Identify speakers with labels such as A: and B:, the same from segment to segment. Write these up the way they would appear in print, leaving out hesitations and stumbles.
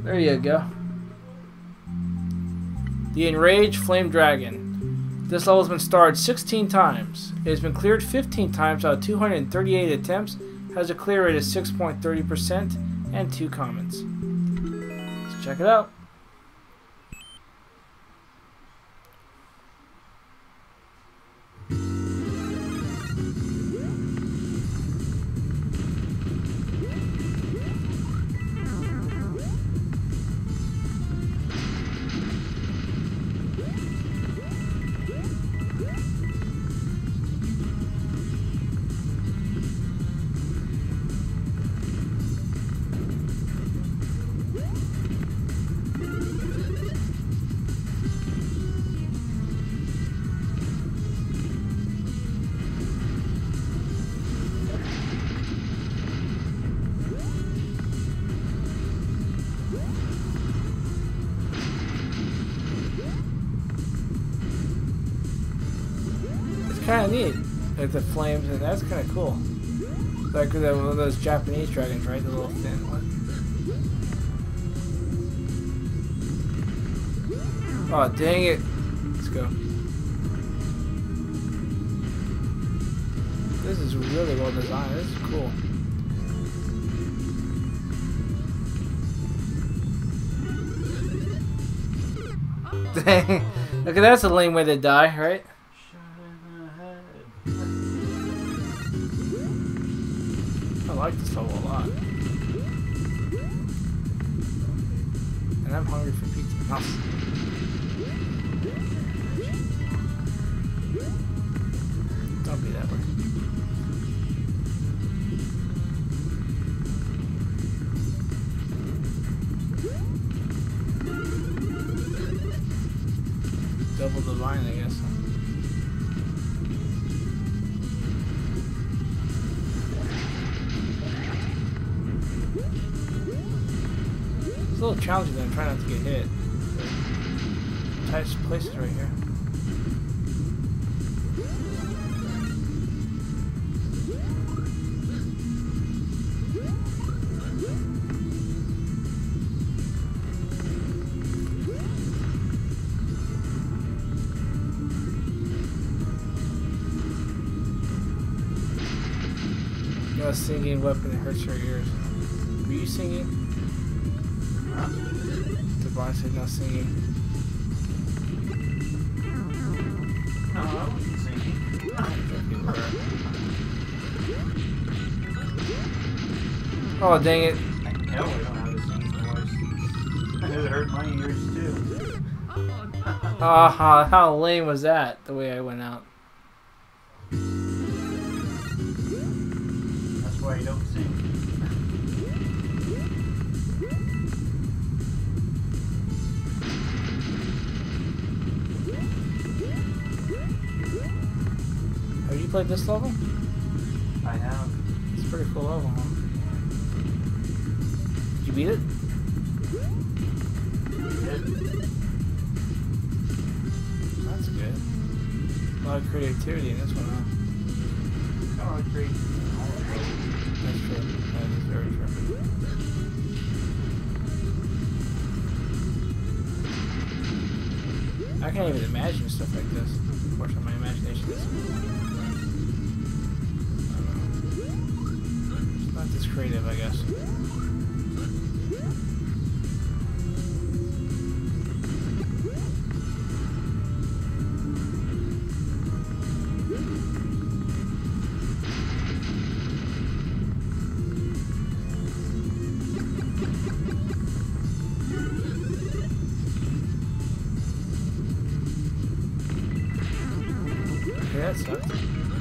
A: There you go. The Enraged Flame Dragon. This level has been starred 16 times. It has been cleared 15 times out of 238 attempts. Has a clear rate of 6.30% and 2 comments. Let's check it out. Kind of neat, like the flames, and that's kind of cool. Like one of those Japanese dragons, right? The little thin one. Oh, dang it! Let's go. This is really well designed. This is cool. Dang! Okay, that's a lame way to die, right? I like this level a lot. And I'm hungry for pizza. Oh. Don't be that way. Double divine, I guess. It's a little challenging though, I'm trying not to get hit. Tightest places right here. No singing weapon that hurts your ears. Were you singing? Devon said no singing.
B: No, I wasn't singing.
A: Oh, dang it.
B: I can tell I don't have a singing voice. It hurt my ears too.
A: How lame was that, the way I went out?
B: That's why you don't sing.
A: Have you played this level?
B: I have.
A: It's a pretty cool level, huh? Did you beat it? That's good. A lot of creativity in this one, huh?
B: Oh, great.
A: That's true. That is very true. I can't even imagine stuff like this. Unfortunately, my imagination is... I don't know. It's not this creative, I guess. Okay, that sucked.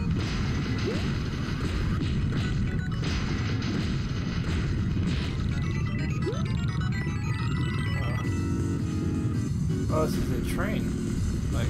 A: Oh, this is a train. Like...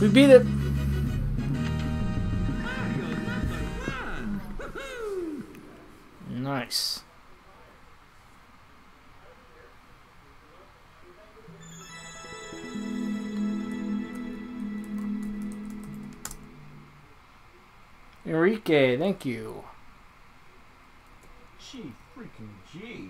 A: We beat it. Nice. Enrique, thank you.
B: Gee, freaking gee.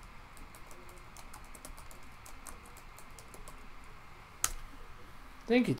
A: Thank you,